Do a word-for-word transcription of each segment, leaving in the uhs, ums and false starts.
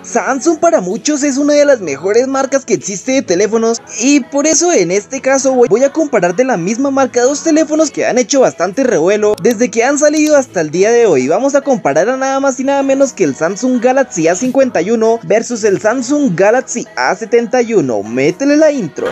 Samsung para muchos es una de las mejores marcas que existe de teléfonos, y por eso en este caso voy a comparar de la misma marca dos teléfonos que han hecho bastante revuelo desde que han salido hasta el día de hoy. Vamos a comparar a nada más y nada menos que el Samsung Galaxy A cincuenta y uno versus el Samsung Galaxy A setenta y uno. Métele la intro.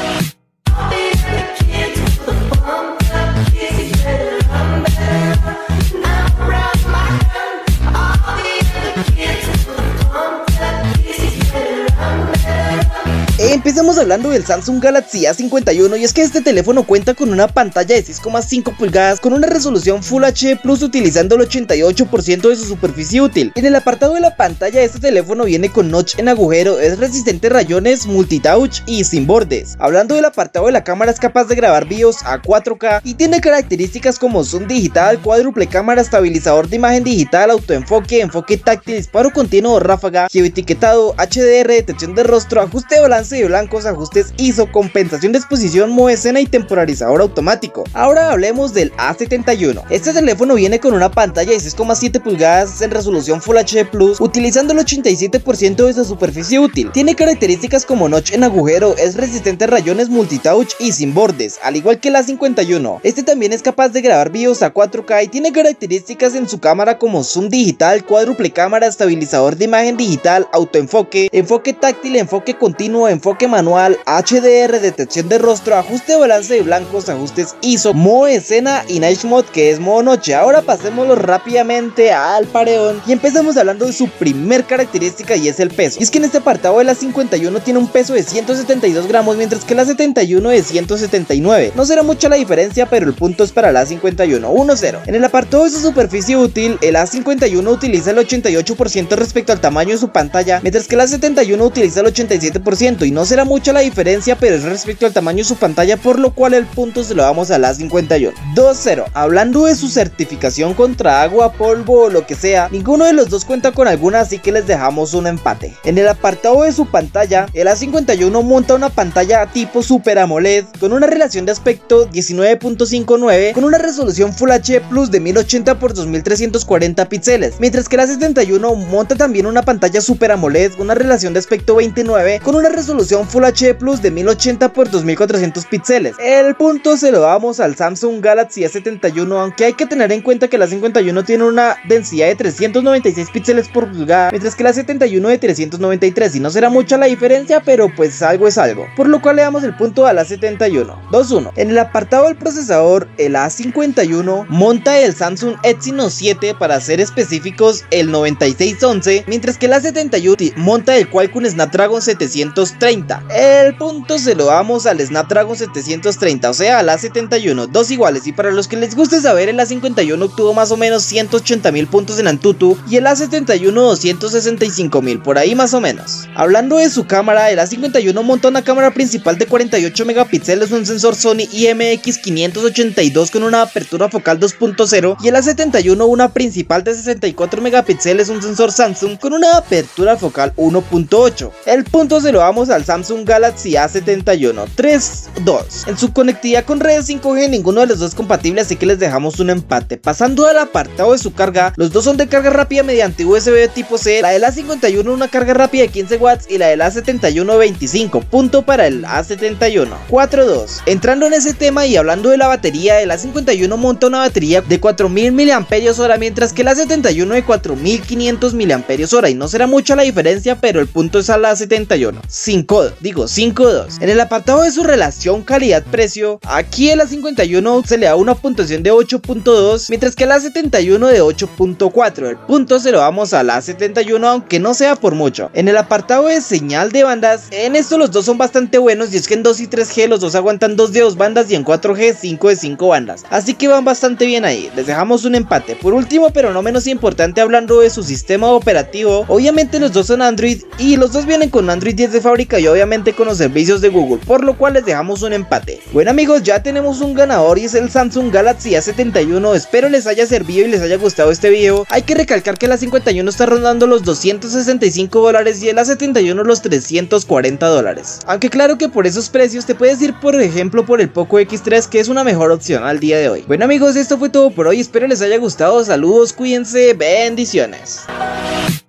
Empezamos hablando del Samsung Galaxy A cincuenta y uno, y es que este teléfono cuenta con una pantalla de seis coma cinco pulgadas con una resolución Full H D Plus, utilizando el ochenta y ocho por ciento de su superficie útil. En el apartado de la pantalla, este teléfono viene con notch en agujero, es resistente a rayones, multitouch y sin bordes. Hablando del apartado de la cámara, es capaz de grabar videos a cuatro K y tiene características como zoom digital, cuádruple cámara, estabilizador de imagen digital, autoenfoque, enfoque táctil, disparo continuo, ráfaga, geoetiquetado, H D R, detección de rostro, ajuste de balance de blancos, ajustes I S O, compensación de exposición, modo escena y temporalizador automático. Ahora hablemos del A setenta y uno. Este teléfono viene con una pantalla de seis coma siete pulgadas en resolución Full H D Plus, utilizando el ochenta y siete por ciento de su superficie útil. Tiene características como notch en agujero, es resistente a rayones, multitouch y sin bordes, al igual que el A cincuenta y uno. Este también es capaz de grabar videos a cuatro K y tiene características en su cámara como zoom digital, cuádruple cámara, estabilizador de imagen digital, autoenfoque, enfoque táctil, enfoque continuo, enfoque manual, H D R, detección de rostro, ajuste de balance de blancos, ajustes I S O, modo escena y Night Mode, que es modo noche. Ahora pasémoslo rápidamente al pareón y empezamos hablando de su primer característica, y es el peso. Y es que en este apartado el A cincuenta y uno tiene un peso de ciento setenta y dos gramos, mientras que el A setenta y uno de ciento setenta y nueve. No será mucha la diferencia, pero el punto es para el A cincuenta y uno, uno cero. En el apartado de su superficie útil, el A cincuenta y uno utiliza el ochenta y ocho por ciento respecto al tamaño de su pantalla, mientras que el A setenta y uno utiliza el ochenta y siete por ciento, y no será mucha la diferencia, pero es respecto al tamaño de su pantalla, por lo cual el punto se lo damos al A cincuenta y uno, dos cero. Hablando de su certificación contra agua, polvo o lo que sea, ninguno de los dos cuenta con alguna, así que les dejamos un empate. En el apartado de su pantalla, el A cincuenta y uno monta una pantalla tipo Super AMOLED con una relación de aspecto diecinueve punto cincuenta y nueve, con una resolución Full H D Plus de mil ochenta por dos mil trescientos cuarenta píxeles, mientras que el A setenta y uno monta también una pantalla Super AMOLED con una relación de aspecto veintinueve, con una resolución Full H D Plus de mil ochenta por dos mil cuatrocientos píxeles. El punto se lo damos al Samsung Galaxy A setenta y uno, aunque hay que tener en cuenta que el A cincuenta y uno tiene una densidad de trescientos noventa y seis píxeles por pulgada, mientras que el A setenta y uno de trescientos noventa y tres, y no será mucha la diferencia, pero pues algo es algo, por lo cual le damos el punto al A setenta y uno, dos uno. En el apartado del procesador, el A cincuenta y uno monta el Samsung Exynos siete, para ser específicos el noventa y seis once, mientras que el A setenta y uno monta el Qualcomm Snapdragon setecientos treinta. El punto se lo damos al Snapdragon setecientos treinta, o sea al A setenta y uno, dos iguales. Y para los que les guste saber, el A cincuenta y uno obtuvo más o menos ciento ochenta mil puntos en Antutu y el A setenta y uno doscientos sesenta y cinco mil, por ahí más o menos. Hablando de su cámara, el A cincuenta y uno monta una cámara principal de cuarenta y ocho megapíxeles, un sensor Sony I M X quinientos ochenta y dos con una apertura focal dos punto cero, y el A setenta y uno una principal de sesenta y cuatro megapíxeles, un sensor Samsung con una apertura focal uno punto ocho. El punto se lo damos al Samsung Galaxy A setenta y uno, tres dos. En su conectividad con redes cinco G, ninguno de los dos es compatible, así que les dejamos un empate. Pasando al apartado de su carga, los dos son de carga rápida mediante U S B tipo C. La del A cincuenta y uno una carga rápida de quince watts y la del A setenta y uno veinticinco. Punto para el A setenta y uno, cuatro dos. Entrando en ese tema y hablando de la batería, el A cincuenta y uno monta una batería de cuatro mil miliamperios hora, mientras que el A setenta y uno de cuatro mil quinientos miliamperios hora, y no será mucha la diferencia, pero el punto es al A setenta y uno, cinco, digo cinco dos. En el apartado de su relación calidad-precio, aquí el A cincuenta y uno se le da una puntuación de ocho punto dos, mientras que el A setenta y uno de ocho punto cuatro. El punto se lo damos al A setenta y uno, aunque no sea por mucho. En el apartado de señal de bandas, en esto los dos son bastante buenos, y es que en dos y tres G los dos aguantan dos de dos bandas y en cuatro G cinco de cinco bandas, así que van bastante bien ahí. Les dejamos un empate. Por último, pero no menos importante, hablando de su sistema operativo, obviamente los dos son Android y los dos vienen con Android diez de fábrica y obviamente con los servicios de Google, por lo cual les dejamos un empate. Bueno amigos, ya tenemos un ganador y es el Samsung Galaxy A setenta y uno. Espero les haya servido y les haya gustado este video. Hay que recalcar que el A cincuenta y uno está rondando los doscientos sesenta y cinco dólares y el A setenta y uno los trescientos cuarenta dólares, aunque claro que por esos precios te puedes ir por ejemplo por el Poco X tres, que es una mejor opción al día de hoy. Bueno amigos, esto fue todo por hoy, espero les haya gustado. Saludos, cuídense, bendiciones.